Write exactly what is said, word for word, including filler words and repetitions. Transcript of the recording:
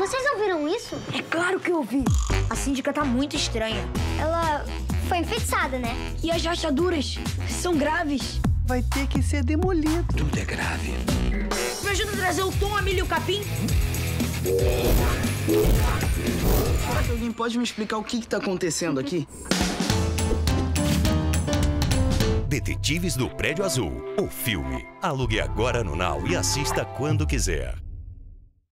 Vocês ouviram isso? É claro que eu ouvi. A síndica tá muito estranha. Ela foi enfeitiçada, né? E as rachaduras são graves. Vai ter que ser demolido. Tudo é grave. Me ajuda a trazer o Tom, a Millie e o Capim? Será que alguém pode me explicar o que que tá acontecendo aqui? Detetives do Prédio Azul, o filme. Alugue agora no Now e assista quando quiser.